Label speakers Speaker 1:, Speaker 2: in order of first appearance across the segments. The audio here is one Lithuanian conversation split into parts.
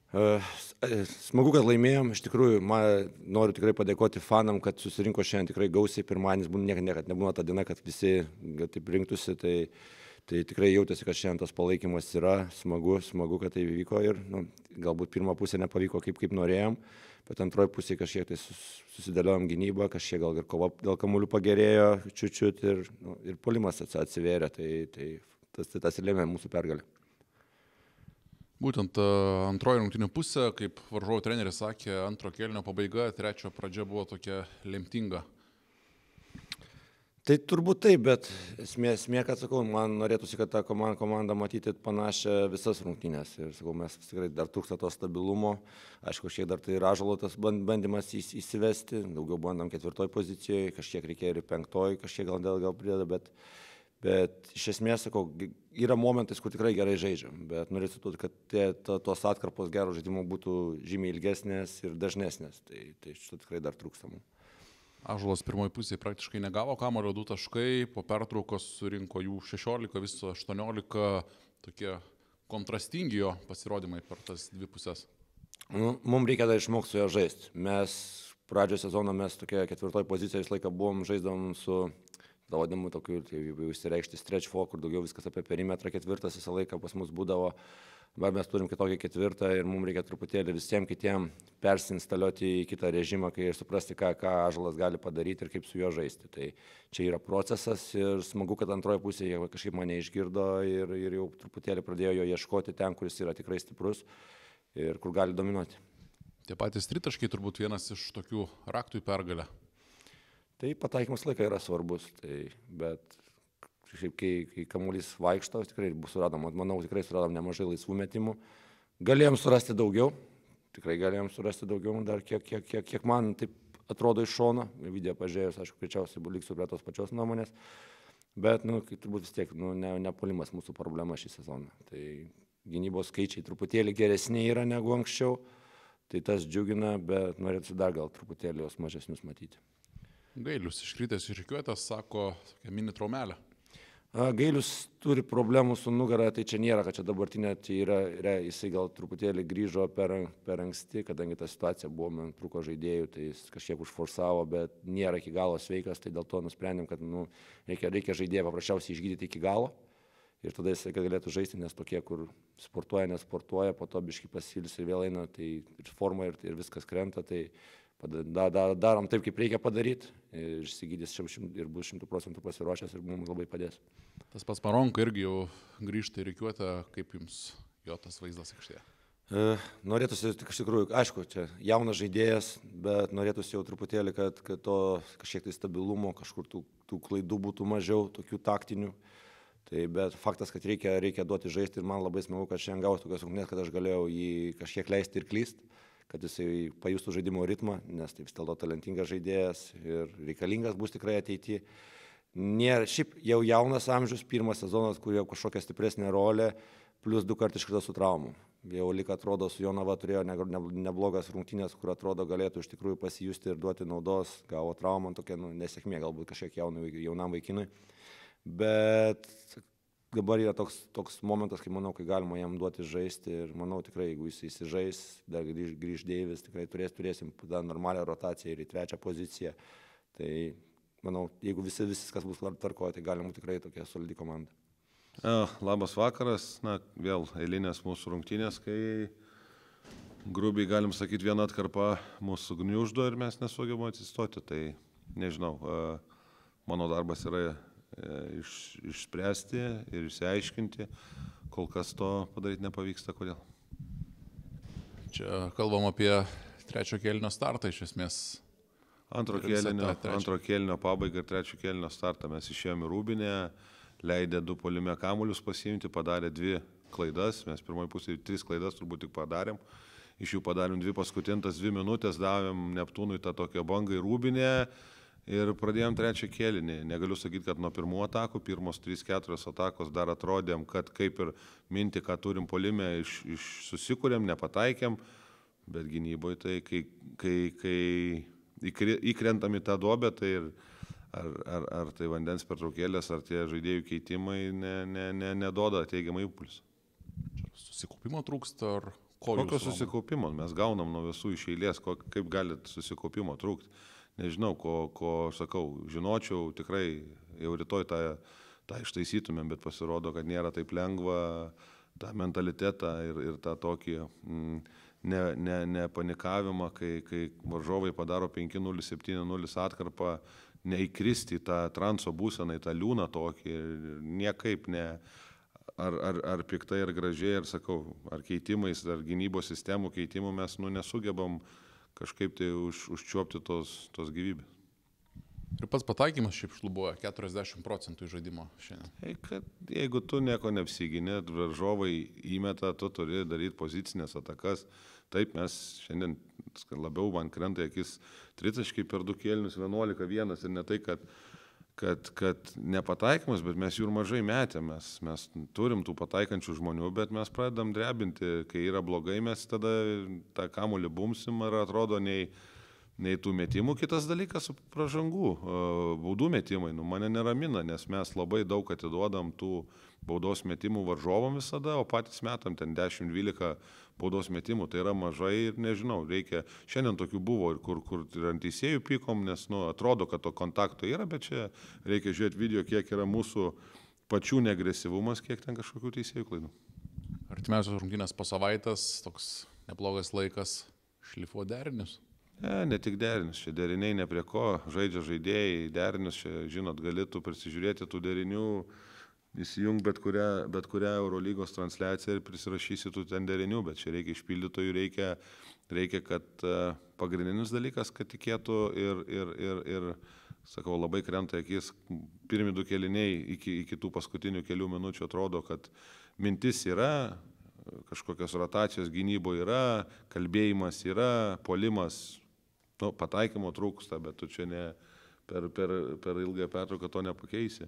Speaker 1: Smagu, kad laimėjom. Iš tikrųjų, noriu tikrai padėkoti fanam, kad susirinko šiandien tikrai gausiai. Pirmadienis niekad nebūna ta diena, kad visi taip rinktųsi. Tai tikrai jautėsi, kad šiandien tas palaikymas yra. Smagu, kad tai įvyko. Ir galbūt pirmą pusę nepavyko kaip norėjom, bet antroji pusė kažkiek tai susidėliojom gynybą, kažkiek gal ir kova dėl kamuolių pagerėjo čiut ir puolimas atsivėrė. Tai tas ir lėmė mūsų pergalę.
Speaker 2: Būtent antroji rungtynių pusė, kaip varžovų treneris sakė, antro kėlinio pabaiga, trečio pradžia buvo tokia lemtinga.
Speaker 1: Tai turbūt taip, bet esmė, kad sakau, man norėtųsi, kad tą komandą matyti panašią visas rungtynės. Ir sakau, mes tikrai dar trūksta to stabilumo. Aišku, kažkiek dar tai Ąžuolo tas bandymas įsivesti, daugiau bandom 4 pozicijoje, kažkiek reikėjo ir 5, kažkiek gal prideda, bet iš esmės, sakau, yra momentais, kur tikrai gerai žaidžiam, bet norėčiau, kad tos atkarpos gero žaidimo būtų žymiai ilgesnės ir dažnesnės. Tai šito tikrai dar trūksta mums.
Speaker 2: Ąžuolas pirmoji pusėje praktiškai negavo kamuolio, 2 taškai, po pertraukos surinko jų 16, viso 18, tokie kontrastingi jo pasirodymai per tas 2 pusės.
Speaker 1: Mums reikia dar išmokti su jo žaisti. Mes pradžio sezono tokia 4 pozicija visą laiką buvom, žaisdavom su vadinamu tokiu, jau išsireikšti stretch four, kur daugiau viskas apie perimetrą, 4 visą laiką pas mus būdavo, bet mes turim kitokį 4 ir mums reikia truputėlį visiems kitiem persinstaliuoti į kitą režimą, kai ir suprasti, ką Ąžuolas gali padaryti ir kaip su juo žaisti. Tai čia yra procesas ir smagu, kad antroje pusėje jie kažkaip mane išgirdo ir jau truputėlį pradėjo jo ieškoti ten, kuris yra tikrai stiprus ir kur gali dominuoti.
Speaker 2: Tie patys tritaškai turbūt vienas iš tokių raktų į pergalę.
Speaker 1: Tai pataikymas laiką yra svarbus, bet šiaip, kai kamuolys vaikšto, tikrai suradom, manau, tikrai suradom nemažai laisvų metimų. Galėjom surasti daugiau, dar kiek man taip atrodo iš šono, video pažiūrėjus, aišku, greičiausiai liksiu prie tos pačios nuomonės, bet, turbūt vis tiek, nepuolimas mūsų problema šį sezoną. Tai gynybos skaičiai truputėlį geresni yra negu anksčiau, tai tas džiugina, bet norėtų dar gal truputėlį jos mažesnius matyti.
Speaker 2: Gailius iškritęs iš rikiuotės, sako, tokia mini traumelė.
Speaker 1: Gailius turi problemų su nugara, tai čia nėra, kad čia dabartinė, tai yra, jisai gal truputėlį grįžo per anksti, kadangi ta situacija buvo, man trūko žaidėjų, tai jis kažkiek užforsavo, bet nėra iki galo sveikas, tai dėl to nusprendėm, kad reikia žaidėją paprasčiausiai išgydyti iki galo ir tada jisai galėtų žaisti, nes tokie, kur sportuoja, nesportuoja, po to biškai pasiilsi ir vėl eina, tai ir forma ir viskas krenta, tai darom taip, kaip reikia padaryti, ir išsigydys ir bus 100% pasiruošęs ir mums labai padės.
Speaker 2: Tas pats Maronko irgi jau grįžta į rikiuotę, kaip jums jo tas vaizdas aikštėje?
Speaker 1: Norėtųsi, iš tikrųjų, aišku, čia jaunas žaidėjas, bet norėtųsi jau truputėlį, kad to kažkiek tai stabilumo, kažkur tų klaidų būtų mažiau, tokių taktinių. Bet faktas, kad reikia duoti žaisti ir man labai smagu, kad šiandien gausiu tokias rungtynes, kad aš galėjau jį kažkiek leisti ir klysti, kad jisai pajustų žaidimo ritmą, nes tai vis dėlto talentingas žaidėjas ir reikalingas bus tikrai ateityje. Šiaip jau jaunas amžius, pirmas sezonas, kur jau kažkokia stipresnė rolė, plus 2 kartus iškrito su traumų. Jau lyg atrodo, su Jonava turėjo neblogas rungtynės, kur atrodo galėtų iš tikrųjų pasijusti ir duoti naudos, gavo traumą, tokia nesėkmė galbūt kažkiek jaunam vaikinui. Bet dabar yra toks momentas, kai manau, kai galima jam duoti žaisti ir manau tikrai, jeigu jis įsižais, dar grįž Deivis, tikrai turėsim normalią rotaciją ir į 3 poziciją. Tai manau, jeigu viskas bus tvarkoje, tai galima tikrai tokia solidi komanda.
Speaker 3: Labas vakaras, vėl eilinės mūsų rungtynės, kai grubiai galim sakyti vieną atkarpą mūsų gniuždo ir mes nesugebame atsistoti. Tai nežinau, mano darbas yra išspręsti ir išsiaiškinti, kol kas to padaryti nepavyksta. Kodėl?
Speaker 2: Čia kalbam apie 3 kėlinio startą iš esmės.
Speaker 3: Antro kėlinio pabaigą ir 3 kėlinio startą mes išėjome į Rūbinę, leidę 2 puolime kamuolius pasiimti, padarė 2 klaidas, mes pirmoji pusėje 3 klaidas turbūt tik padarėm, iš jų padarėm 2 paskutintas 2 minutės, davėm Neptūnui tą tokią bangą į Rūbinę. Ir pradėjom 3 kėlinį. Negaliu sakyti, kad nuo pirmų atakų, pirmos 3-4 atakos dar atrodėm, kad kaip ir minti, ką turim puolime, susikūrėm, nepataikėm, bet gynyboje tai, kai įkrentam į tą duobę, tai ar tai vandens pertraukėlės, ar tie žaidėjų keitimai neduoda teigiamą impulsą.
Speaker 2: Susikaupimo trūksta, ar
Speaker 3: Kokio susikaupimo? Mes gaunam nuo visų iš eilės, kaip gali susikaupimo trūkti. Nežinau, ko sakau, žinočiau, tikrai jau rytoj tą ištaisytumėm, bet pasirodo, kad nėra taip lengva tą mentalitetą ir tą tokį nepanikavimą, kai varžovai padaro 5-0, 7-0 atkarpą, neįkristi į tą transo būseną, į tą liūną tokį, niekaip ne, ar piktai, ar gražiai, ar sakau, ar keitimais, ar gynybos sistemų keitimų mes nesugebam kažkaip tai užčiuopti tos gyvybės.
Speaker 2: Ir pats pataikymas šiaip šlubuoja 40% žaidimo šiandien.
Speaker 3: Jeigu tu nieko neapsigini, varžovai įmeta, tu turi daryti pozicinės atakas. Taip, mes šiandien labiau man krenta akis tritaškai per 2 kėlinius 11-1 ir ne tai, kad nepataikymas, bet mes jų ir mažai metėm. Mes turim tų pataikančių žmonių, bet mes pradedam drebinti, kai yra blogai, mes tada tą kamuolį bumsim ir atrodo nei tų metimų. Kitas dalykas - pražangų, baudų metimai. Mane neramina, nes mes labai daug atiduodam tų baudos metimų varžovom visada, o patys metam ten 10-12 baudos metimų. Tai yra mažai ir nežinau, reikia. Šiandien tokių buvo, kur ir ant teisėjų pykom, nes atrodo, kad to kontakto yra, bet čia reikia žiūrėti video, kiek yra mūsų pačių neagresyvumas, kiek ten kažkokių teisėjų klaidų.
Speaker 2: Artimiausios rungtynės po savaitės, toks neblogas laikas šlifuoti derinius.
Speaker 3: Ne tik derinius, čia deriniai ne prie ko, žaidžia žaidėjai, derinius, čia, žinot, galėtų prisižiūrėti tų derinių, įsijung bet kurią Eurolygos transliaciją ir prisirašysi tų ten derinių, bet čia reikia išpildytojų, reikia, kad pagrindinis dalykas, kad tikėtų ir sakau, labai krenta akis, pirmi 2 kėliniai iki tų paskutinių kelių minučių atrodo, kad mintis yra, kažkokios rotacijos gynyboje yra, kalbėjimas yra, puolimas, pataikymo trūksta, bet tu čia per ilgą pertrauką to nepakeisi.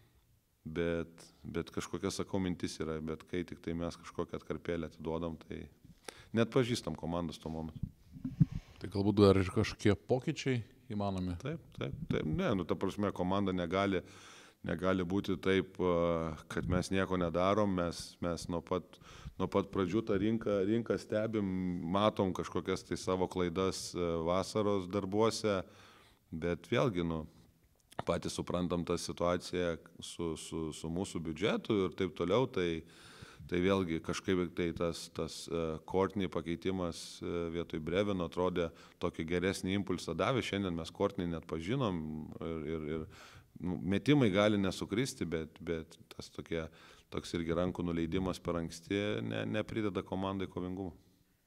Speaker 3: Bet kažkokia, sakau, mintis yra, bet kai tik tai mes kažkokią atkarpėlę atiduodam, tai net pažįstam komandos tuo momentu.
Speaker 2: Tai galbūt dar ir kažkokie pokyčiai įmanomi?
Speaker 3: Taip. Ne, ta prasme, komanda negali būti taip, kad mes nieko nedarom, mes nuo pat pradžių tą rinką stebim, matom kažkokias tai savo klaidas vasaros darbuose, bet vėlgi, patys suprantam tą situaciją su mūsų biudžetu ir taip toliau, tai vėlgi kažkaip tai tas Courtney pakeitimas vietoj Brevino atrodė tokį geresnį impulsą davė, šiandien mes Courtney net pažinom ir metimai gali nesukristi, bet toks irgi rankų nuleidimas per anksti neprideda komandai kovingumo.